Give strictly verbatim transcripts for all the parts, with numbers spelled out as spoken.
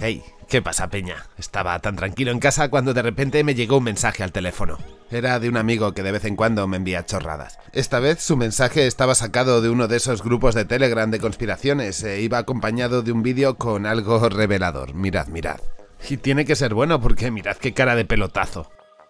Hey, ¿qué pasa, peña? Estaba tan tranquilo en casa cuando de repente me llegó un mensaje al teléfono. Era de un amigo que de vez en cuando me envía chorradas. Esta vez su mensaje estaba sacado de uno de esos grupos de Telegram de conspiraciones e iba acompañado de un vídeo con algo revelador. Mirad, mirad. Y tiene que ser bueno porque mirad qué cara de pelotazo.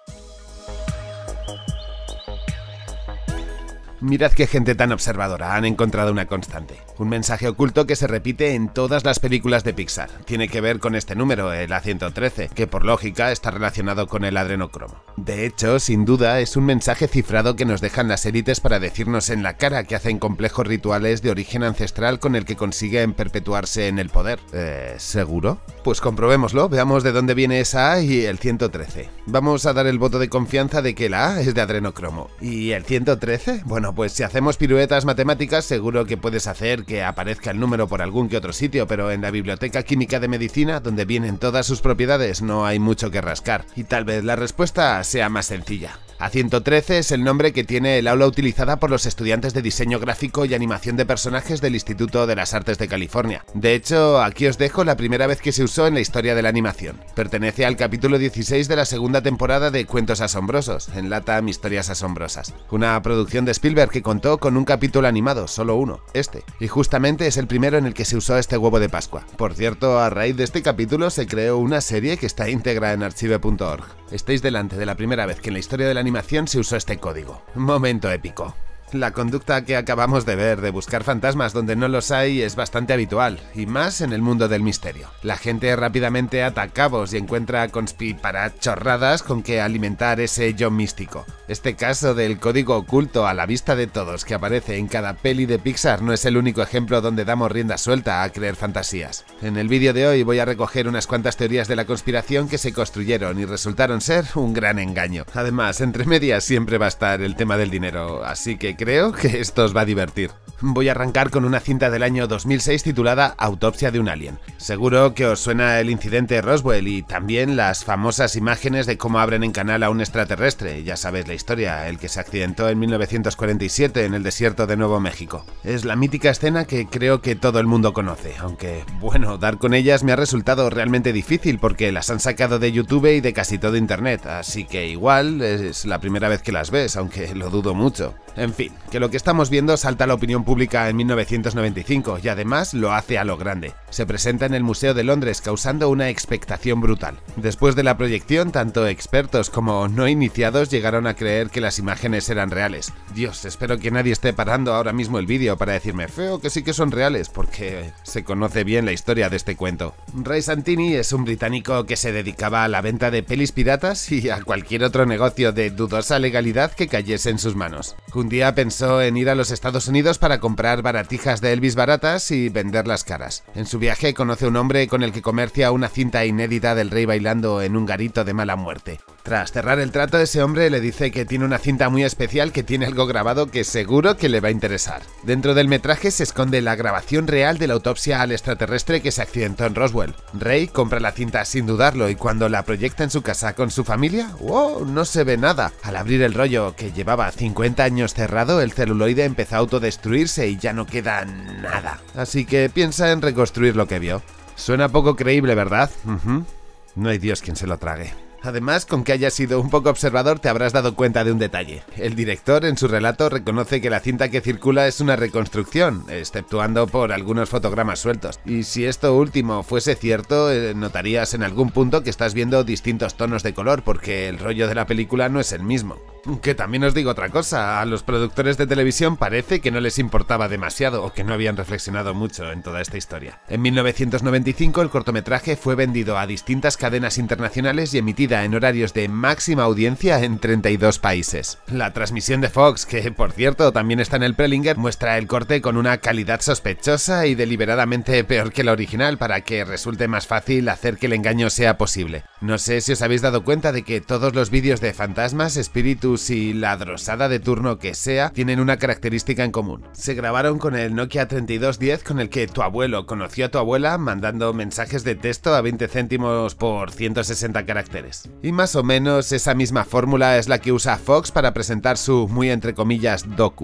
Mirad qué gente tan observadora, han encontrado una constante. Un mensaje oculto que se repite en todas las películas de Pixar. Tiene que ver con este número, el A ciento trece, que por lógica está relacionado con el adrenocromo. De hecho, sin duda, es un mensaje cifrado que nos dejan las élites para decirnos en la cara que hacen complejos rituales de origen ancestral con el que consiguen perpetuarse en el poder. Eh, ¿seguro? Pues comprobémoslo, veamos de dónde viene esa A y el ciento trece. Vamos a dar el voto de confianza de que la A es de adrenocromo. ¿Y el ciento trece? Bueno, pues si hacemos piruetas matemáticas seguro que puedes hacer que aparezca el número por algún que otro sitio, pero en la Biblioteca Química de Medicina, donde vienen todas sus propiedades, no hay mucho que rascar. Y tal vez la respuesta sea más sencilla. A ciento trece es el nombre que tiene el aula utilizada por los estudiantes de diseño gráfico y animación de personajes del Instituto de las Artes de California. De hecho, aquí os dejo la primera vez que se usó en la historia de la animación. Pertenece al capítulo dieciséis de la segunda temporada de Cuentos Asombrosos, en Latam Historias Asombrosas. Una producción de Spielberg que contó con un capítulo animado, solo uno, este. Y justamente es el primero en el que se usó este huevo de Pascua. Por cierto, a raíz de este capítulo se creó una serie que está íntegra en archive punto org. Estáis delante de la primera vez que en la historia de la animación se usó este código. Momento épico. La conducta que acabamos de ver de buscar fantasmas donde no los hay es bastante habitual, y más en el mundo del misterio. La gente rápidamente ata cabos y encuentra conspiparachorradas con que alimentar ese yo místico. Este caso del código oculto a la vista de todos que aparece en cada peli de Pixar no es el único ejemplo donde damos rienda suelta a creer fantasías. En el vídeo de hoy voy a recoger unas cuantas teorías de la conspiración que se construyeron y resultaron ser un gran engaño. Además, entre medias siempre va a estar el tema del dinero, así que creo que esto os va a divertir. Voy a arrancar con una cinta del año dos mil seis titulada Autopsia de un alien. Seguro que os suena el incidente Roswell y también las famosas imágenes de cómo abren en canal a un extraterrestre. Ya sabéis la historia, el que se accidentó en mil novecientos cuarenta y siete en el desierto de Nuevo México. Es la mítica escena que creo que todo el mundo conoce, aunque, bueno, dar con ellas me ha resultado realmente difícil porque las han sacado de YouTube y de casi todo internet, así que igual es la primera vez que las ves, aunque lo dudo mucho. En fin, que lo que estamos viendo salta a la opinión pública en mil novecientos noventa y cinco y además lo hace a lo grande. Se presenta en el Museo de Londres causando una expectación brutal. Después de la proyección, tanto expertos como no iniciados llegaron a creer que las imágenes eran reales. Dios, espero que nadie esté parando ahora mismo el vídeo para decirme feo que sí que son reales, porque se conoce bien la historia de este cuento. Ray Santini es un británico que se dedicaba a la venta de pelis piratas y a cualquier otro negocio de dudosa legalidad que cayese en sus manos. Un día pensó en ir a los Estados Unidos para comprar baratijas de Elvis baratas y venderlas caras. En su viaje conoce a un hombre con el que comercia una cinta inédita del rey bailando en un garito de mala muerte. Tras cerrar el trato, ese hombre le dice que tiene una cinta muy especial que tiene algo grabado que seguro que le va a interesar. Dentro del metraje se esconde la grabación real de la autopsia al extraterrestre que se accidentó en Roswell. Ray compra la cinta sin dudarlo y cuando la proyecta en su casa con su familia, ¡wow!, no se ve nada. Al abrir el rollo, que llevaba cincuenta años cerrado, el celuloide empezó a autodestruirse y ya no queda nada. Así que piensa en reconstruir lo que vio. Suena poco creíble, ¿verdad? Uh-huh. No hay Dios quien se lo trague. Además, con que hayas sido un poco observador te habrás dado cuenta de un detalle. El director en su relato reconoce que la cinta que circula es una reconstrucción, exceptuando por algunos fotogramas sueltos. Y si esto último fuese cierto, eh, notarías en algún punto que estás viendo distintos tonos de color porque el rollo de la película no es el mismo. Que también os digo otra cosa, a los productores de televisión parece que no les importaba demasiado o que no habían reflexionado mucho en toda esta historia. En mil novecientos noventa y cinco el cortometraje fue vendido a distintas cadenas internacionales y emitida en horarios de máxima audiencia en treinta y dos países. La transmisión de Fox, que por cierto también está en el Prelinger, muestra el corte con una calidad sospechosa y deliberadamente peor que la original para que resulte más fácil hacer que el engaño sea posible. No sé si os habéis dado cuenta de que todos los vídeos de fantasmas, espíritus y la drosada de turno que sea tienen una característica en común. Se grabaron con el Nokia treinta y dos diez con el que tu abuelo conoció a tu abuela mandando mensajes de texto a veinte céntimos por ciento sesenta caracteres. Y más o menos esa misma fórmula es la que usa Fox para presentar su muy entre comillas docu.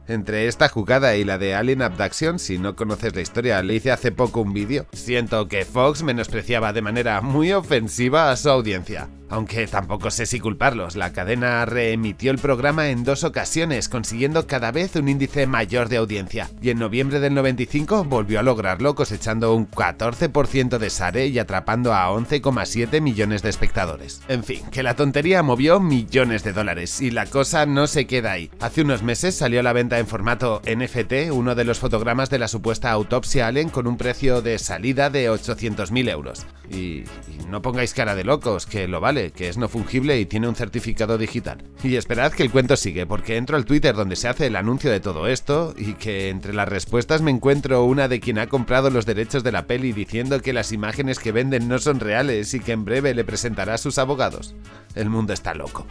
Entre esta jugada y la de Alien Abduction, si no conoces la historia, le hice hace poco un vídeo, siento que Fox menospreciaba de manera muy ofensiva a su audiencia. Aunque tampoco sé si culparlos, la cadena reemitió el programa en dos ocasiones, consiguiendo cada vez un índice mayor de audiencia, y en noviembre del noventa y cinco volvió a lograrlo cosechando un catorce por ciento de share y atrapando a once coma siete millones de espectadores. En fin, que la tontería movió millones de dólares, y la cosa no se queda ahí. Hace unos meses salió a la venta en formato N F T uno de los fotogramas de la supuesta autopsia Alien con un precio de salida de ochocientos mil euros. Y, y no pongáis cara de locos, que lo vale, que es no fungible y tiene un certificado digital. Y esperad que el cuento sigue, porque entro al Twitter donde se hace el anuncio de todo esto, y que entre las respuestas me encuentro una de quien ha comprado los derechos de la peli diciendo que las imágenes que venden no son reales y que en breve le presentará a sus abogados. El mundo está loco.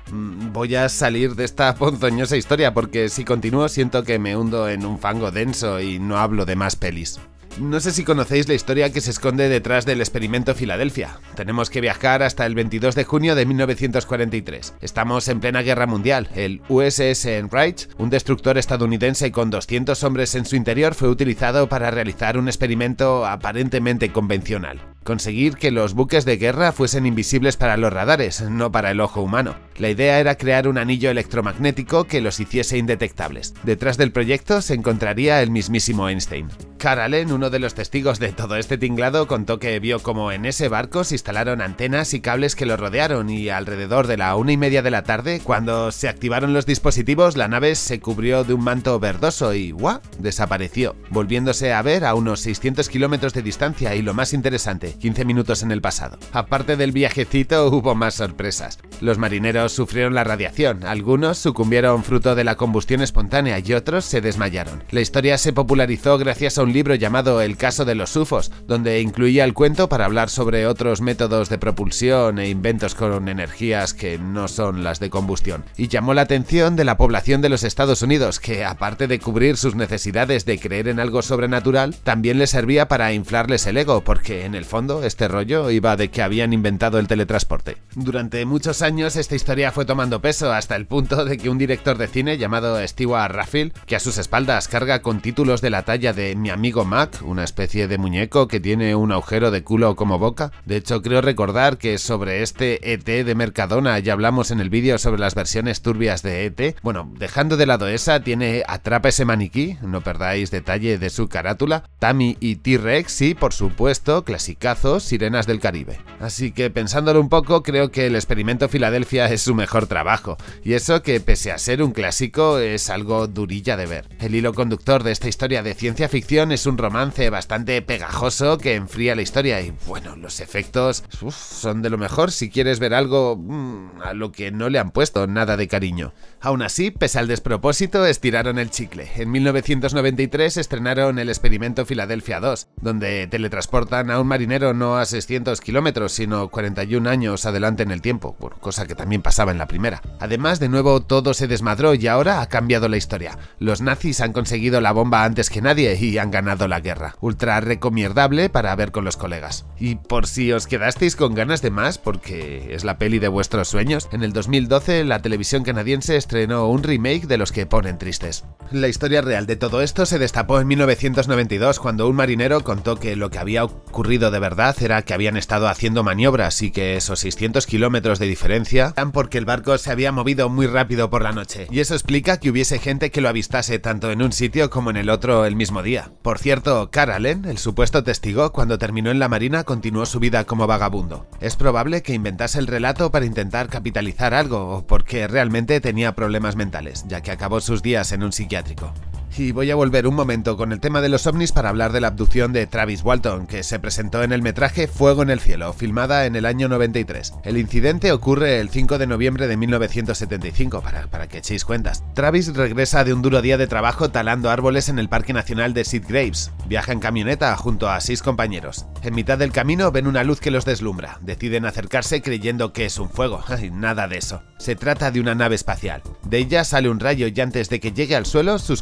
Voy a salir de esta ponzoñosa historia porque si continúo siento que me hundo en un fango denso y no hablo de más pelis. No sé si conocéis la historia que se esconde detrás del experimento Filadelfia. Tenemos que viajar hasta el veintidós de junio de mil novecientos cuarenta y tres. Estamos en plena guerra mundial. El U S S Enrich, un destructor estadounidense con doscientos hombres en su interior, fue utilizado para realizar un experimento aparentemente convencional. Conseguir que los buques de guerra fuesen invisibles para los radares, no para el ojo humano. La idea era crear un anillo electromagnético que los hiciese indetectables. Detrás del proyecto se encontraría el mismísimo Einstein. Carl Allen, uno de los testigos de todo este tinglado, contó que vio como en ese barco se instalaron antenas y cables que lo rodearon, y alrededor de la una y media de la tarde, cuando se activaron los dispositivos, la nave se cubrió de un manto verdoso y ¡guau!, desapareció, volviéndose a ver a unos seiscientos kilómetros de distancia, y lo más interesante, quince minutos en el pasado. Aparte del viajecito, hubo más sorpresas. Los marineros sufrieron la radiación, algunos sucumbieron fruto de la combustión espontánea y otros se desmayaron. La historia se popularizó gracias a un libro llamado El caso de los U F Os, donde incluía el cuento para hablar sobre otros métodos de propulsión e inventos con energías que no son las de combustión, y llamó la atención de la población de los Estados Unidos, que aparte de cubrir sus necesidades de creer en algo sobrenatural, también les servía para inflarles el ego, porque en el fondo este rollo iba de que habían inventado el teletransporte. Durante muchos años esta historia fue tomando peso hasta el punto de que un director de cine llamado Stewart Raffield, que a sus espaldas carga con títulos de la talla de Mi amigo Mac, una especie de muñeco que tiene un agujero de culo como boca. De hecho, creo recordar que sobre este E T de Mercadona ya hablamos en el vídeo sobre las versiones turbias de E T. Bueno, dejando de lado esa, tiene Atrapa ese maniquí, no perdáis detalle de su carátula, Tammy y T-Rex y, por supuesto, clasicazos, Sirenas del Caribe. Así que pensándolo un poco, creo que el experimento Filadelfia es su mejor trabajo, y eso que pese a ser un clásico es algo durilla de ver. El hilo conductor de esta historia de ciencia ficción es un romance bastante pegajoso que enfría la historia, y bueno, los efectos uf, son de lo mejor si quieres ver algo mmm, a lo que no le han puesto nada de cariño. Aún así, pese al despropósito, estiraron el chicle. En mil novecientos noventa y tres estrenaron el experimento Filadelfia dos, donde teletransportan a un marinero no a seiscientos kilómetros, sino cuarenta y un años adelante en el tiempo, bueno, cosa que también pasaba en la primera. Además, de nuevo todo se desmadró y ahora ha cambiado la historia. Los nazis han conseguido la bomba antes que nadie y han ganado la guerra. Ultra recomiendable para ver con los colegas. Y por si os quedasteis con ganas de más, porque es la peli de vuestros sueños, en el dos mil doce la televisión canadiense estrenó un remake de los que ponen tristes. La historia real de todo esto se destapó en mil novecientos noventa y dos, cuando un marinero contó que lo que había ocurrido de verdad era que habían estado haciendo maniobras y que esos seiscientos kilómetros de diferencia eran porque el barco se había movido muy rápido por la noche, y eso explica que hubiese gente que lo avistase tanto en un sitio como en el otro el mismo día. Por cierto, Carl Allen, el supuesto testigo, cuando terminó en la marina continuó su vida como vagabundo. Es probable que inventase el relato para intentar capitalizar algo o porque realmente tenía problemas mentales, ya que acabó sus días en un psiquiátrico. Y voy a volver un momento con el tema de los ovnis para hablar de la abducción de Travis Walton, que se presentó en el metraje Fuego en el cielo, filmada en el año noventa y tres. El incidente ocurre el cinco de noviembre de mil novecientos setenta y cinco, para, para que echéis cuentas. Travis regresa de un duro día de trabajo talando árboles en el Parque Nacional de Sid Graves. Viaja en camioneta junto a seis compañeros. En mitad del camino ven una luz que los deslumbra. Deciden acercarse creyendo que es un fuego. Ay, nada de eso. Se trata de una nave espacial. De ella sale un rayo y antes de que llegue al suelo, sus colegas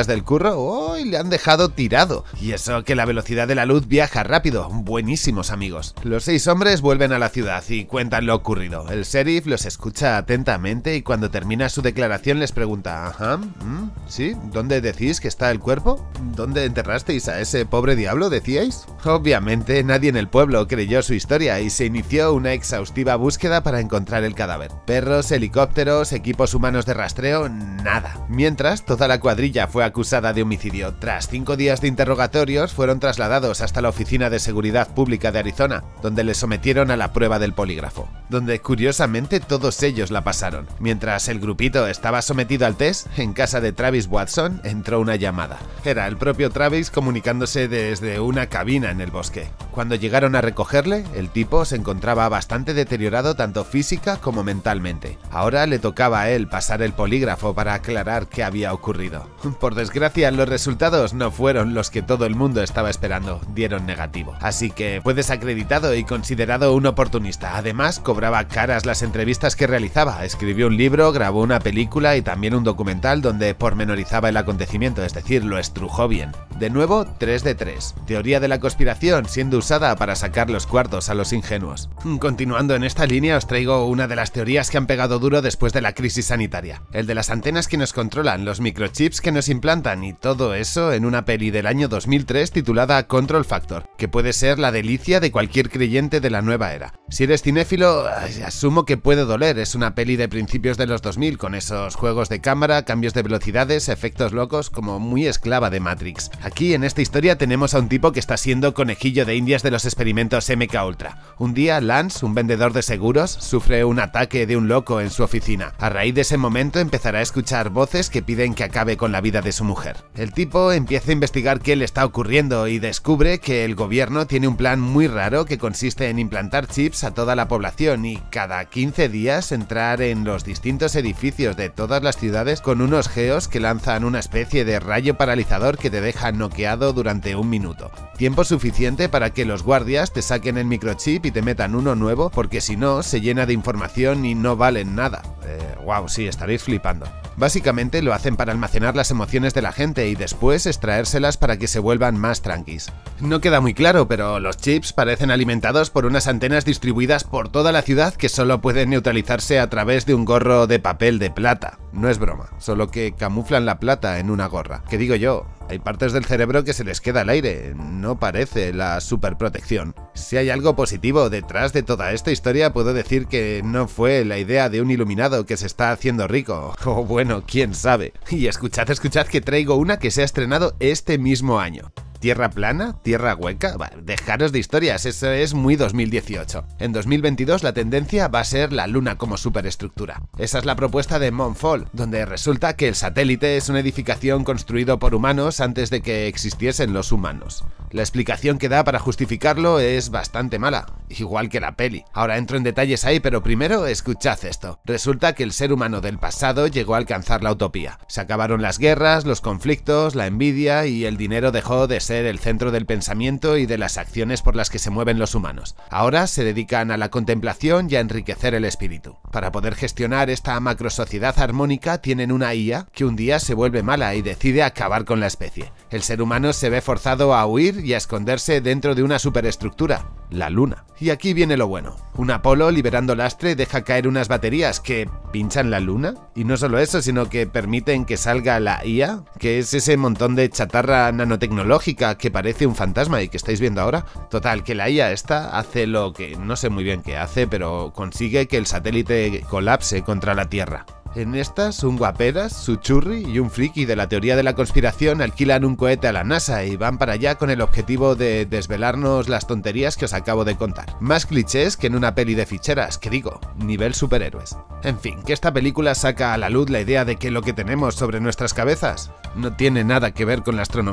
días del curro, ¡oh! Y le han dejado tirado. Y eso que la velocidad de la luz viaja rápido. Buenísimos amigos. Los seis hombres vuelven a la ciudad y cuentan lo ocurrido. El sheriff los escucha atentamente y cuando termina su declaración les pregunta: ¿ajá? ¿Mm? ¿Sí? ¿Dónde decís que está el cuerpo? ¿Dónde enterrasteis a ese pobre diablo, decíais? Obviamente nadie en el pueblo creyó su historia y se inició una exhaustiva búsqueda para encontrar el cadáver. Perros, helicópteros, equipos humanos de rastreo, nada. Mientras, toda la cuadrilla fue acusada de homicidio. Tras cinco días de interrogatorios, fueron trasladados hasta la Oficina de Seguridad Pública de Arizona, donde les sometieron a la prueba del polígrafo, donde curiosamente todos ellos la pasaron. Mientras el grupito estaba sometido al test, en casa de Travis Watson entró una llamada. Era el propio Travis comunicándose desde una cabina en el bosque. Cuando llegaron a recogerle, el tipo se encontraba bastante deteriorado tanto física como mentalmente. Ahora le tocaba a él pasar el polígrafo para aclarar qué había ocurrido. Por desgracia, los resultados no fueron los que todo el mundo estaba esperando, dieron negativo. Así que fue desacreditado y considerado un oportunista. Además, cobraba caras las entrevistas que realizaba, escribió un libro, grabó una película y también un documental donde pormenorizaba el acontecimiento, es decir, lo estrujó bien. De nuevo, tres de tres. Teoría de la conspiración siendo usada para sacar los cuartos a los ingenuos. Continuando en esta línea, os traigo una de las teorías que han pegado duro después de la crisis sanitaria. El de las antenas que nos controlan, los microchips que nos implantan y todo eso en una peli del año dos mil tres titulada Control Factor, que puede ser la delicia de cualquier creyente de la nueva era. Si eres cinéfilo, asumo que puede doler, es una peli de principios de los dos mil con esos juegos de cámara, cambios de velocidades, efectos locos, como muy esclava de Matrix. Aquí en esta historia tenemos a un tipo que está siendo conejillo de indias de los experimentos M K Ultra. Un día Lance, un vendedor de seguros, sufre un ataque de un loco en su oficina. A raíz de ese momento empezará a escuchar voces que piden que acabe con la vida de su mujer. El tipo empieza a investigar qué le está ocurriendo y descubre que el gobierno tiene un plan muy raro que consiste en implantar chips a toda la población y cada quince días entrar en los distintos edificios de todas las ciudades con unos geos que lanzan una especie de rayo paralizador que te deja noqueado durante un minuto. Tiempo suficiente para que los guardias te saquen el microchip y te metan uno nuevo, porque si no, se llena de información y no valen nada. Eh, wow, sí, estaréis flipando. Básicamente lo hacen para almacenar las emociones de la gente y después extraérselas para que se vuelvan más tranquis. No queda muy claro, pero los chips parecen alimentados por unas antenas distribuidas por toda la ciudad que solo pueden neutralizarse a través de un gorro de papel de plata. No es broma, solo que camuflan la plata en una gorra. ¿Qué digo yo? Hay partes del cerebro que se les queda al aire, no parece la superprotección. Si hay algo positivo detrás de toda esta historia, puedo decir que no fue la idea de un iluminado que se está haciendo rico. O bueno, quién sabe. Y escuchad, escuchad que traigo una que se ha estrenado este mismo año. ¿Tierra plana? ¿Tierra hueca? Bah, dejaros de historias, eso es muy dos mil dieciocho. En dos mil veintidós la tendencia va a ser la Luna como superestructura. Esa es la propuesta de Moonfall, donde resulta que el satélite es una edificación construido por humanos antes de que existiesen los humanos. La explicación que da para justificarlo es bastante mala, igual que la peli. Ahora entro en detalles ahí, pero primero escuchad esto. Resulta que el ser humano del pasado llegó a alcanzar la utopía. Se acabaron las guerras, los conflictos, la envidia y el dinero dejó de ser el centro del pensamiento y de las acciones por las que se mueven los humanos. Ahora se dedican a la contemplación y a enriquecer el espíritu. Para poder gestionar esta macrosociedad armónica tienen una I A que un día se vuelve mala y decide acabar con la especie. El ser humano se ve forzado a huir y a esconderse dentro de una superestructura, la Luna. Y aquí viene lo bueno. Un Apolo liberando lastre deja caer unas baterías que pinchan la Luna. Y no solo eso, sino que permiten que salga la I A, que es ese montón de chatarra nanotecnológica que parece un fantasma y que estáis viendo ahora. Total, que la I A esta hace lo que no sé muy bien qué hace, pero consigue que el satélite colapse contra la Tierra. En estas, un guaperas, su churri y un friki de la teoría de la conspiración alquilan un cohete a la NASA y van para allá con el objetivo de desvelarnos las tonterías que os acabo de contar. Más clichés que en una peli de ficheras, que digo, nivel superhéroes. En fin, que esta película saca a la luz la idea de que lo que tenemos sobre nuestras cabezas no tiene nada que ver con la astronomía.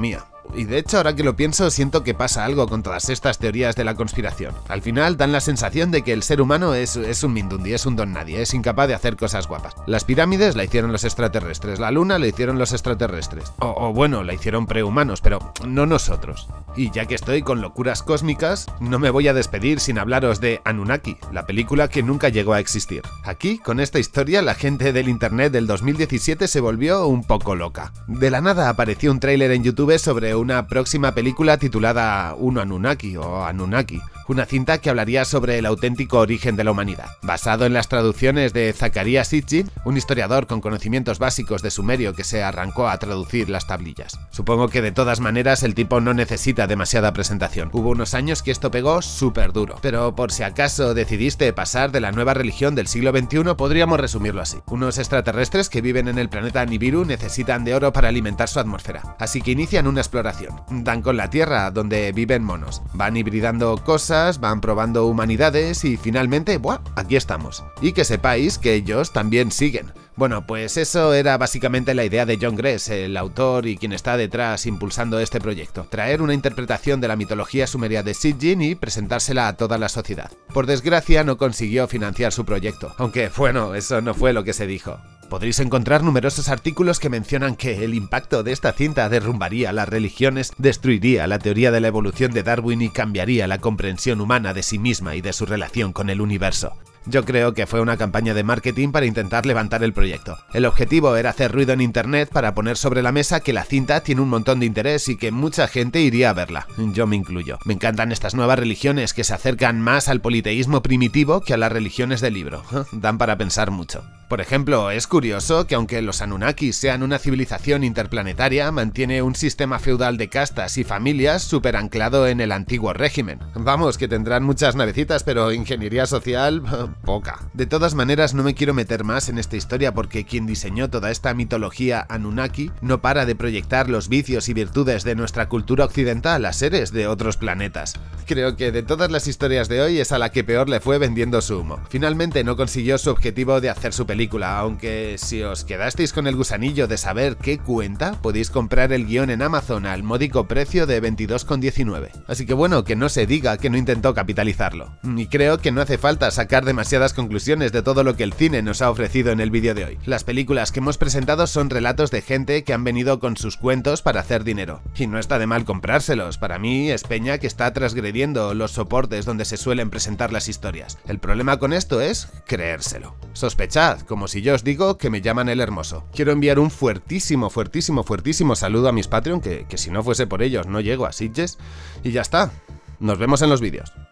Y de hecho, ahora que lo pienso, siento que pasa algo con todas estas teorías de la conspiración. Al final dan la sensación de que el ser humano es, es un mindundi, es un don nadie, es incapaz de hacer cosas guapas. Las pirámides la hicieron los extraterrestres, la luna la hicieron los extraterrestres. O, o bueno, la hicieron prehumanos, pero no nosotros. Y ya que estoy con locuras cósmicas, no me voy a despedir sin hablaros de Anunnaki, la película que nunca llegó a existir. Aquí, con esta historia, la gente del internet del dos mil diecisiete se volvió un poco loca. De la nada apareció un tráiler en YouTube sobre una próxima película titulada Un Anunnaki o Anunnaki, una cinta que hablaría sobre el auténtico origen de la humanidad, basado en las traducciones de Zecharia Sitchin, un historiador con conocimientos básicos de sumerio que se arrancó a traducir las tablillas. Supongo que de todas maneras el tipo no necesita demasiada presentación. Hubo unos años que esto pegó súper duro, pero por si acaso decidiste pasar de la nueva religión del siglo veintiuno, podríamos resumirlo así. Unos extraterrestres que viven en el planeta Nibiru necesitan de oro para alimentar su atmósfera, así que inician una exploración. Dan con la Tierra, donde viven monos. Van hibridando cosas, van probando humanidades y finalmente, ¡buah!, aquí estamos. Y que sepáis que ellos también siguen. Bueno, pues eso era básicamente la idea de John Gress, el autor y quien está detrás impulsando este proyecto. Traer una interpretación de la mitología sumeria de Sitchin y presentársela a toda la sociedad. Por desgracia no consiguió financiar su proyecto, aunque bueno, eso no fue lo que se dijo. Podréis encontrar numerosos artículos que mencionan que el impacto de esta cinta derrumbaría las religiones, destruiría la teoría de la evolución de Darwin y cambiaría la comprensión humana de sí misma y de su relación con el universo. Yo creo que fue una campaña de marketing para intentar levantar el proyecto. El objetivo era hacer ruido en internet para poner sobre la mesa que la cinta tiene un montón de interés y que mucha gente iría a verla. Yo me incluyo. Me encantan estas nuevas religiones que se acercan más al politeísmo primitivo que a las religiones del libro. Dan para pensar mucho. Por ejemplo, es curioso que aunque los Anunnakis sean una civilización interplanetaria, mantiene un sistema feudal de castas y familias súper anclado en el antiguo régimen. Vamos, que tendrán muchas navecitas, pero ingeniería social, poca. De todas maneras, no me quiero meter más en esta historia porque quien diseñó toda esta mitología Anunnaki no para de proyectar los vicios y virtudes de nuestra cultura occidental a seres de otros planetas. Creo que de todas las historias de hoy es a la que peor le fue vendiendo su humo. Finalmente no consiguió su objetivo de hacer su película, aunque si os quedasteis con el gusanillo de saber qué cuenta, podéis comprar el guión en Amazon al módico precio de veintidós con diecinueve. Así que bueno, que no se diga que no intentó capitalizarlo. Y creo que no hace falta sacar demasiadas conclusiones de todo lo que el cine nos ha ofrecido en el vídeo de hoy. Las películas que hemos presentado son relatos de gente que han venido con sus cuentos para hacer dinero. Y no está de mal comprárselos, para mí es peña que está transgrediendo los soportes donde se suelen presentar las historias. El problema con esto es creérselo. Sospechad, como si yo os digo que me llaman el Hermoso. Quiero enviar un fuertísimo, fuertísimo, fuertísimo saludo a mis Patreon, que, que si no fuese por ellos no llego a Sitges. Y ya está. Nos vemos en los vídeos.